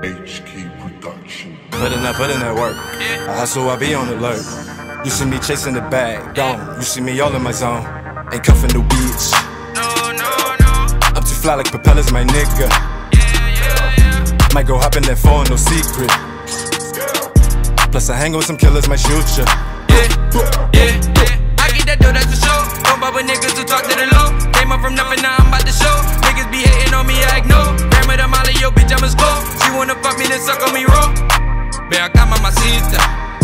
HK Production. Put in that work. I hustle, I be on alert. You see me chasing the bag, gone. You see me all in my zone. Ain't cuffing the beach. I'm too fly like propellers, my nigga. Might go hop in that phone, no secret. Plus I hang with some killers, might shoot ya. I get that dough, that's for sure. Don't bother niggas to talk to the low. Came up from nothing, now I'm about to show. Niggas be hating on me, I ignore. Grandma Molly, yo, bitch, I'm a score. She wanna fuck me, then suck on me raw. But I got my mamacita.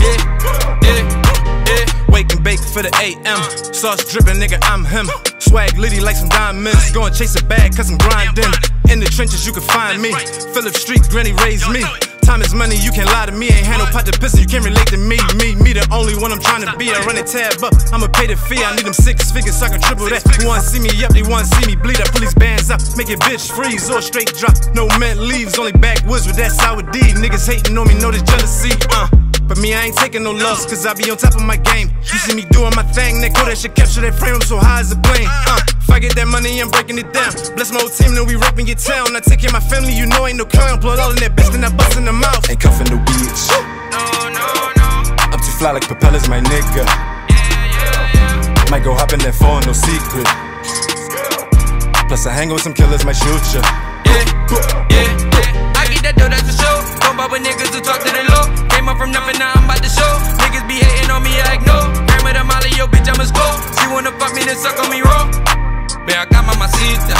Wake and bake for the AM. Sauce drippin', nigga, I'm him. Swag litty like some diamonds. Go and chase a bag, cause I'm grinding. In the trenches, you can find me. Phillip Street, granny raised me. Time is money, you can't lie to me. Ain't had no pot to piss, you can't relate to me. Me, the only one I'm trying to be. I run a tab up, I'ma pay the fee. I need them 6 figures so I can triple that. They wanna see me up, they wanna see me bleed. I pull these bands up, make it bitch freeze or straight drop. No mint leaves, only backwoods with that sour D. Niggas hating on me, know this jealousy. But me, I ain't taking no loss, cause I be on top of my game. You see me doing my thing, that go that shit capture that frame, I'm so high as a plane. If I get that money, I'm breaking it down. Bless my whole team, then we rapping your town. I take care of my family, you know ain't no clown. Blood all in that bitch, then I bust in the mouth. Ain't cuffing the beach. I'm too fly like propellers, my nigga. Might go hop in that phone, no secret. Plus I hang with some killers, might shoot ya. I get that dough, that's for sure. Don't bother niggas to talk to the low. Came up from nothing, now I'm about to show. Niggas be hating on me, I ignore. Grandma Molly, yo, bitch, I'm a score. She wanna fuck me, then suck on me raw. But I got my mamacita.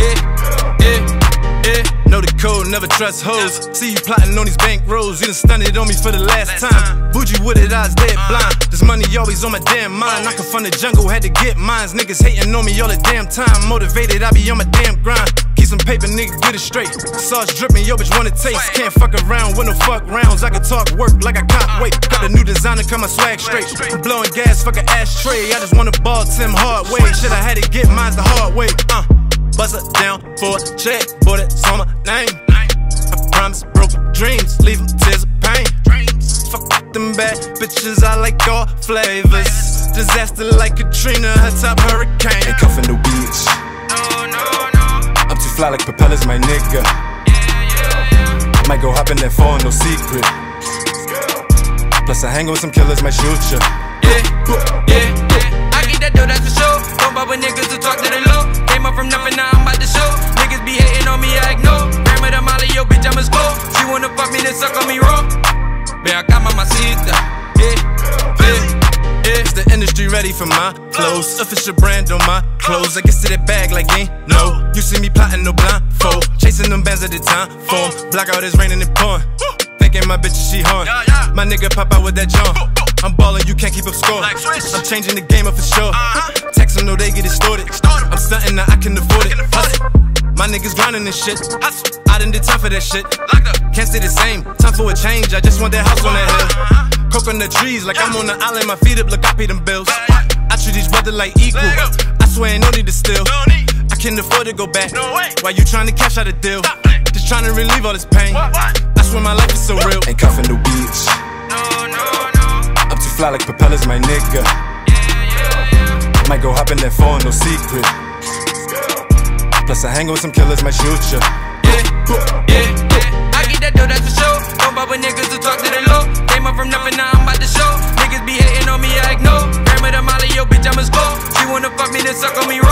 Know the code, never trust hoes. See you plotting on these bank rolls. You done stunned it on me for the last time. Bougie with it, eyes dead blind. This money always on my damn mind. I come from the jungle, had to get mines. Niggas hating on me all the damn time. Motivated, I be on my damn grind. Keep some paper, nigga, get it straight. Sauce dripping, yo, bitch wanna taste. Can't fuck around with no fuck rounds. I can talk work like I cop weight. Got a new designer, cut my swag straight. I'm blowing gas, fuck an ashtray. I just wanna ball Tim hard way. Shit, I had to get mines the hard way. Bust it down for a check, boy, that's on my name. I promise broken dreams, leave them tears of pain. Fuck them bad bitches, I like all flavors. Disaster like Katrina, her top hurricane. Ain't cuffing the beach. I'm too fly like propellers, my nigga. Might go hop in that phone, no secret. Plus I hang with some killers, might shoot ya. I get that dough, that's for sure. Don't bother niggas to talk to the low. Came up from nothing, now I'm about to show. Niggas be hating on me, I ignore. Grandma Molly, yo, bitch, I'm a score. She wanna fuck me, then suck on me raw. But I got my mamacita. Is the industry ready for my clothes? Official brand on my clothes. I guess to that bag like ain't no. You see me plotting no blindfold. Chasing them bands at the time. Form. Blackout is raining and pouring. Thinking my bitch she horn. My nigga pop out with that jump. I'm ballin', you can't keep up score. I'm changing the game up for sure. Text them, know they get distorted. I'm stunting, now I can afford it. My niggas grinding this shit. I done did time for that shit. Can't stay the same. Time for a change. I just want that house on that hill. Coconut trees, like I'm on the island. My feet up, look, I pay them bills. I treat each brother like equal. I swear ain't no need to steal. I can't afford to go back. Why you trying to cash out a deal? Just trying to relieve all this pain. I swear my life is so real. Ain't cuffing the beach. I'm too fly like propellers, my nigga. Might go hop in that phone, no secret. Plus I hang with some killers, might shoot ya. I get that dough, that's for sure. Don't bother niggas to talk to the low. Came up from nothing, now I'm about to show. Niggas be hating on me, I ignore. Grandma Molly, yo, bitch, I'm a score. She wanna fuck me, then suck on me raw.